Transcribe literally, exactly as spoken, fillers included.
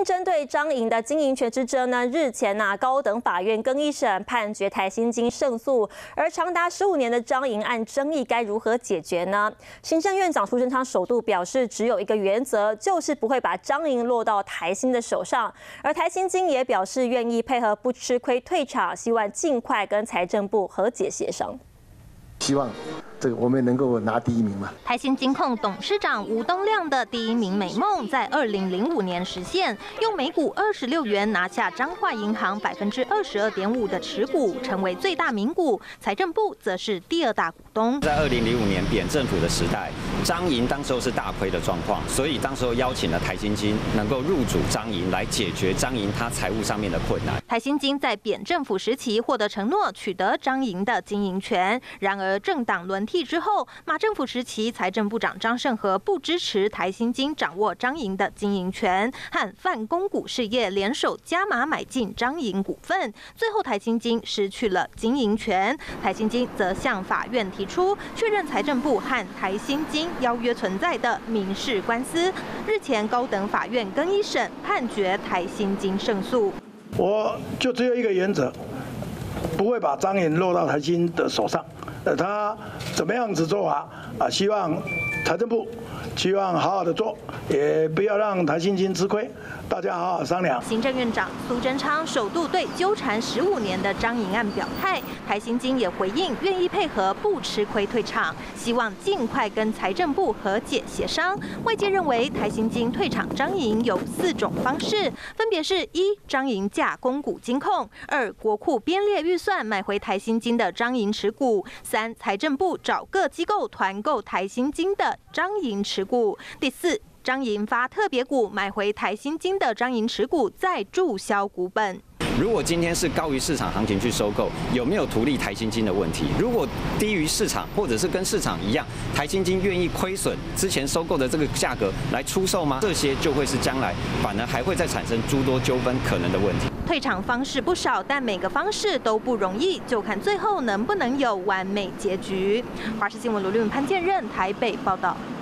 针对张营的经营权之争呢，日前呐、啊、高等法院更一审判决台新金胜诉，而长达十五年的张营案争议该如何解决呢？行政院长苏贞昌首度表示，只有一个原则，就是不会把张营落到台新的手上。而台新金也表示愿意配合，不吃亏退场，希望尽快跟财政部和解协商。 希望这个我们能够拿第一名嘛。 台新金控董事长吴东亮的第一名美梦，在二零零五年实现，用每股二十六元拿下彰化银行百分之二十二点五的持股，成为最大名股。财政部则是第二大股东。 在二零零五年扁政府的时代，彰银当时候是大亏的状况，所以当时候邀请了台新金能够入主彰银，来解决彰银它财务上面的困难。 台新金在扁政府时期获得承诺，取得彰银的经营权，然而政党轮替之后，马政府时期财政部长张胜和不支持台新金掌握彰银的经营权，和泛公股事业联手加码买进彰银股份，最后台新金失去了经营权。台新金则向法院提出确认财政部和台新金邀约存在的民事官司。日前高等法院更一审判决台新金胜诉。 我就只有一个原则，不会把彰银落到台新的手上。呃，他怎么样子做法啊？希望财政部希望好好的做，也不要让台新金吃亏，大家好好商量。 行政院长苏贞昌首度对纠缠十五年的张营案表态，台新金也回应愿意配合，不吃亏退场，希望尽快跟财政部和解协商。外界认为台新金退场张营有四种方式，分别是：一、张营价公股金控；二、国库编列预算买回台新金的张营持股；三、财政部找各机构团购台新金的张营持股；第四，张营发特别股买回台新金的张营持股，再注销股本。 如果今天是高于市场行情去收购，有没有图利台新金的问题？如果低于市场，或者是跟市场一样，台新金愿意亏损之前收购的这个价格来出售吗？这些就会是将来反而还会再产生诸多纠纷可能的问题。 退场方式不少，但每个方式都不容易，就看最后能不能有完美结局。华视新闻卢律潘建任台北报道。